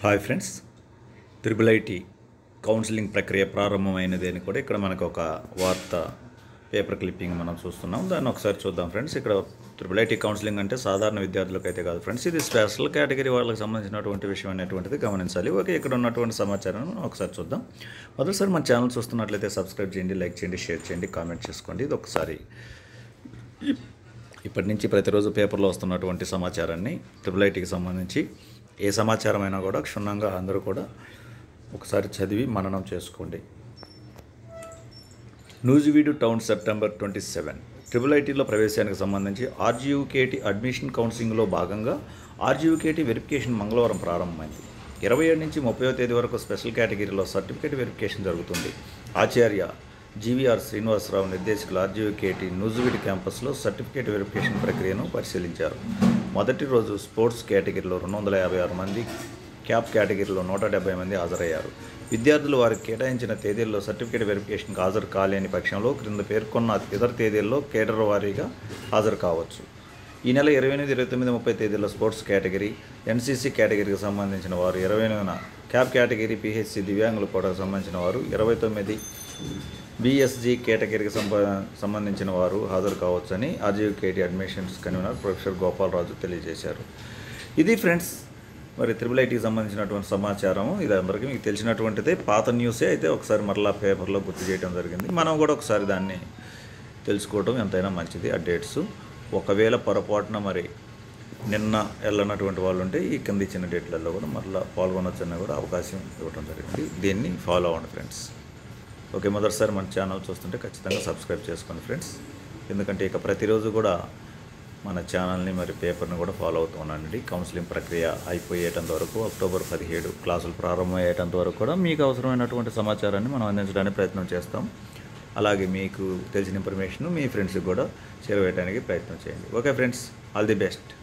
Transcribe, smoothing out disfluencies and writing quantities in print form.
Hi friends, triple IT counselling ప్రక్రియ ప్రారంభమైనది అని కూడా ఇక్కడ మనకు ఒక వార్త పేపర్ క్లిప్పింగ్ మనం చూస్తున్నాం. దాన్ని ఒకసారి చూద్దాం ఫ్రెండ్స్. ఇక్కడ త్రిబుల్ ఐటీ కౌన్సిలింగ్ అంటే సాధారణ విద్యార్థులకు అయితే కాదు ఫ్రెండ్స్, ఇది స్పెషల్ కేటగిరీ వాళ్ళకి సంబంధించినటువంటి విషయం అనేటువంటిది గమనించాలి. ఓకే, ఇక్కడ ఉన్నటువంటి సమాచారం ఒకసారి చూద్దాం. మొదటిసారి మన ఛానల్ చూస్తున్నట్లయితే సబ్స్క్రైబ్ చేయండి, లైక్ చేయండి, షేర్ చేయండి, కామెంట్ చేసుకోండి. ఇది ఒకసారి ఇప్పటి నుంచి ప్రతిరోజు పేపర్లో వస్తున్నటువంటి సమాచారాన్ని త్రిబుల్ ఐటీకి సంబంధించి ఏ సమాచారం అయినా కూడా క్షుణ్ణంగా అందరూ కూడా ఒకసారి చదివి మననం చేసుకోండి. నూజివీడు టౌన్ సెప్టెంబర్ 27 త్రిబుల్ ఐటీలో ప్రవేశానికి సంబంధించి ఆర్జీయూకేటీ అడ్మిషన్ కౌన్సిలింగ్లో భాగంగా ఆర్జీయూకేటీ వెరిఫికేషన్ మంగళవారం ప్రారంభమైంది. 27 నుంచి 30వ తేదీ వరకు స్పెషల్ కేటగిరీలో సర్టిఫికేట్ వెరిఫికేషన్ జరుగుతుంది. ఆచార్య జీవీఆర్ శ్రీనివాసరావు నిర్దేశకులు ఆర్జీయూకేటీ నూజివీడు క్యాంపస్లో సర్టిఫికేట్ వెరిఫికేషన్ ప్రక్రియను పరిశీలించారు. మొదటి రోజు స్పోర్ట్స్ కేటగిరీలో 256 మంది, క్యాప్ కేటగిరీలో 170 మంది హాజరయ్యారు. విద్యార్థులు వారికి కేటాయించిన తేదీల్లో సర్టిఫికేట్ వెరిఫికేషన్కి హాజరు కాలేని పక్షంలో క్రింద పేర్కొన్న ఇతర తేదీల్లో కేడర్ వారీగా హాజరు కావచ్చు. ఈ నెల 28, 29, 30 తేదీల్లో స్పోర్ట్స్ కేటగిరీ, ఎన్సీసీ కేటగిరీకి సంబంధించిన వారు 28న, క్యాప్ కేటగిరీ, పిహెచ్సి దివ్యాంగులు కూడా సంబంధించిన వారు 29, బీఎస్జీ కేటగిరీకి సంబంధించిన వారు హాజరు కావచ్చని RGUKT admissions convener professor Gopalaraju తెలియజేశారు. ఇది ఫ్రెండ్స్, మరి త్రిబుల్ ఐటీకి సంబంధించినటువంటి సమాచారం. ఇది అందరికీ మీకు తెలిసినటువంటిదే, పాత న్యూసే అయితే ఒకసారి మరలా పేపర్లో గుర్తు చేయడం జరిగింది. మనం కూడా ఒకసారి దాన్ని తెలుసుకోవడం ఎంతైనా మంచిది. ఆ డేట్స్ ఒకవేళ పొరపాటున మరి నిన్న వెళ్ళనటువంటి వాళ్ళు ఉంటే ఈ కింద ఇచ్చిన డేట్లలో కూడా మరలా పాల్గొనొచ్చని కూడా అవకాశం ఇవ్వడం జరిగింది. దీన్ని ఫాలో అవ్వండి ఫ్రెండ్స్. ఓకే, మొదటిసారి మన ఛానల్ చూస్తుంటే ఖచ్చితంగా సబ్స్క్రైబ్ చేసుకోండి ఫ్రెండ్స్. ఎందుకంటే ఇక ప్రతిరోజు కూడా మన ఛానల్ని మరి పేపర్ని కూడా ఫాలో అవుతూ ఉండండి. కౌన్సిలింగ్ ప్రక్రియ అయిపోయేటంత వరకు, అక్టోబర్ 17 క్లాసులు ప్రారంభమయ్యేటంత వరకు కూడా మీకు అవసరమైనటువంటి సమాచారాన్ని మనం అందించడానికి ప్రయత్నం చేస్తాం. అలాగే మీకు తెలిసిన ఇన్ఫర్మేషన్ మీ ఫ్రెండ్స్కి కూడా షేర్ చేయడానికి ప్రయత్నం చేయండి. Okay friends, all the best.